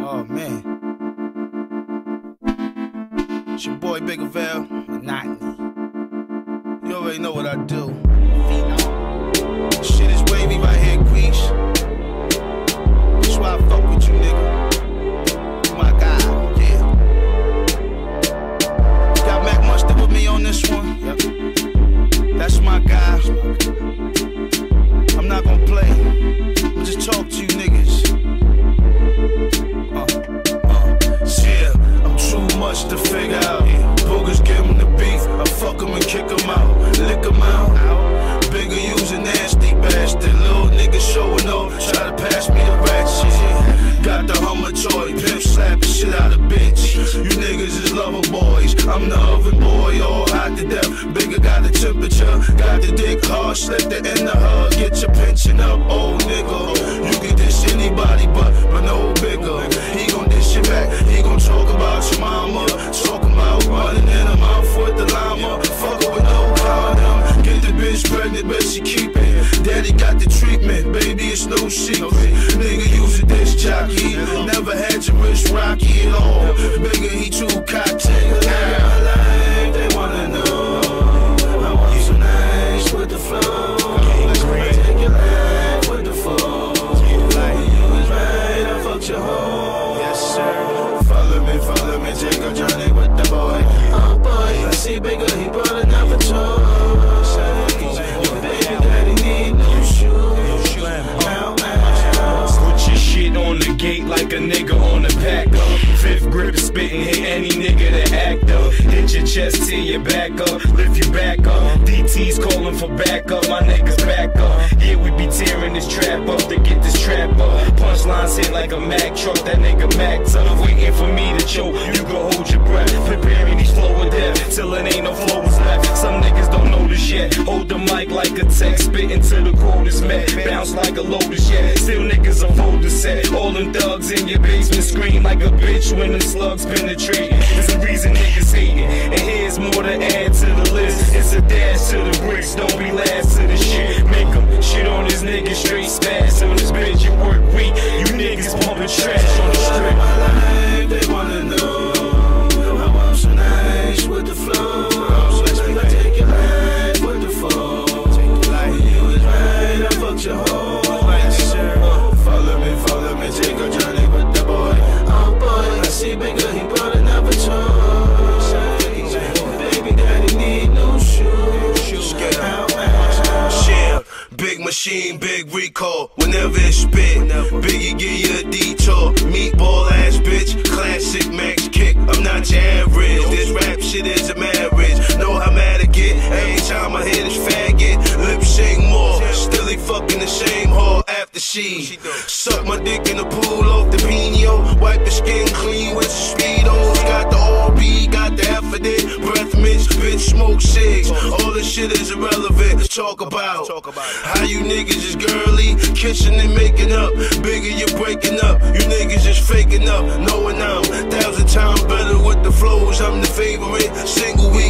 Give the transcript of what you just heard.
Oh man, it's your boy Bigger Val, Monotony. You already know what I do. Shit is wavy right here, Grease. That's why I fuck with you, nigga. You my guy, yeah. Got Mac Mustard with me on this one. Yep. That's my guy. I'm not gonna play. I'ma just talk to you niggas. Yeah, I'm too much to figure out. Boogers give him the beef, I fuck him and kick him out, lick him out. Bigger use a nasty bastard, little nigga showing off, try to pass me the ratchet. Got the Hummer toy, pimp slapping shit out of bitch. You niggas is lover boys, I'm the oven boy, all hot to death. Bigger got the temperature, got the dick hard, slip the in the hug, get your pension up, old nigga. You can dish anybody but no bigger. He gon' dish it back, he gon' talk about your mama, talking about running in her mouth with the llama. Fuck her with no condom, get the bitch pregnant, but she keep it. Daddy got the treatment, baby, it's no secret. Nigga use a disc jockey, never had your wrist rocky at all. Bigger, he too cocky. They wanna know I want some nice with the flow. Take your life with the flow. Like you was right, I fucked your hoe. Yes sir. Follow me, take a journey with the boy. Oh boy, I see Bigger, he brought another toy. Your baby daddy need new shoes. Put your shit on the gate like a nigga on the pack up. Fifth grip spitting, hit any nigga that act up. Hit your chest, tear your back up, lift your back up. DT's calling for backup, my niggas back up. Yeah, we be tearing this trap up to get this trap up. Punchlines hit like a Mack truck, that nigga Max up. Waiting for me to choke, you can hold your breath. Preparing these flow of death, till it ain't no flows left. Some niggas don't know this yet. Hold the mic like a text, spitting till the quote is met. Bounce like a lotus yet, still niggas a folder set. All them thugs in your basement scream like a bitch when them slugs penetrate. There's a reason niggas hating, and here's more to add to the list. It's a dash to the bricks, don't be last to the shit. Make them shit on this nigga straight spaz on this bitch. You work weak, you niggas pumping trash on the strip. My life, they wanna know I want some nice with the flow. Like take your life with the flow. Like you was right, I fucked your hoe. Follow me, take a journey with the boy. Oh boy, I see Bigger, he brought another toy. Baby daddy need new shoes. Get out, shit. Big machine, big recall. Whenever it spit, Biggie give you a detour. Meatball ass bitch, classic max kick. I'm not your average. This rap shit is a marriage. Know how mad I get every time I hear this faggot. Lip sync more, still he fucking the same whore after she suck my dick in the pool off the Pino. Wipe the skin clean with the speedos. Got the RB, got the Effident, breath mints, bitch smoke cigs. All this shit is irrelevant. Let's talk about how you niggas is girly, kissing and making up. Bigger, you breaking up. You niggas is faking up, knowing I'm 1,000 times better with the flows. I'm the favorite, single